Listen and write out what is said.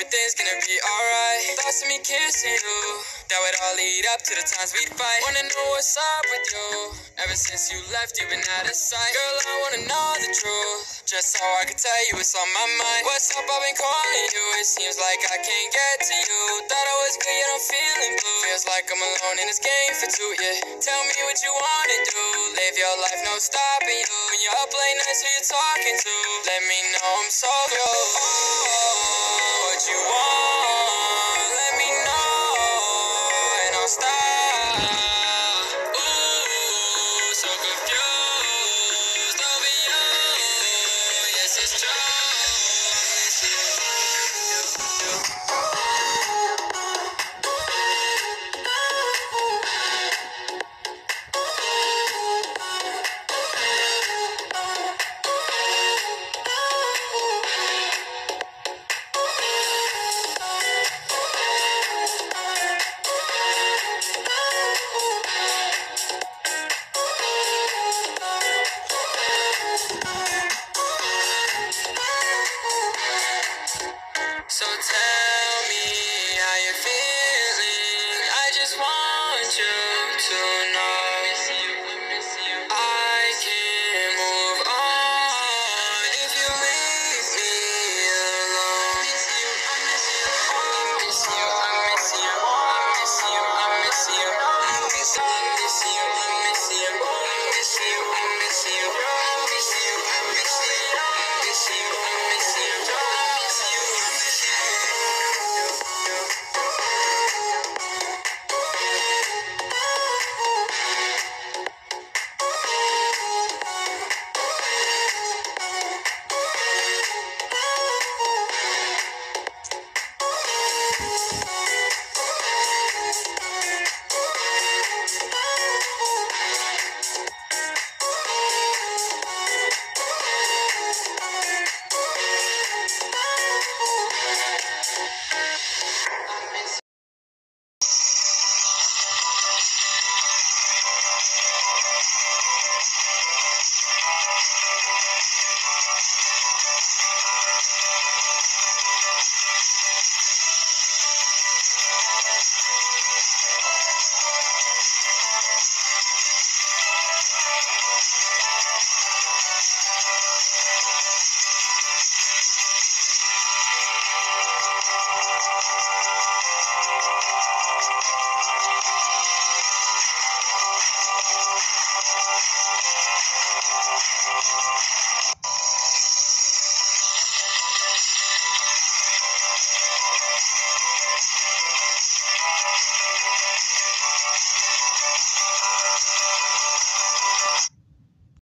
everything's gonna be alright. Thoughts of me kissing you, that would all lead up to the times we'd fight. Wanna know what's up with you, ever since you left, you've been out of sight. Girl, I wanna know the truth, just so I can tell you what's on my mind. What's up, I've been calling you, it seems like I can't get to you. Thought I was good, yet I'm feeling blue. Feels like I'm alone in this game for two, yeah. Tell me what you wanna do, live your life, no stopping you. When you're up late nights, who you talking to? Let me know I'm so real. What you want, let me know, and I'll stop. Ooh, so confused over you. Yes, it's true. So tell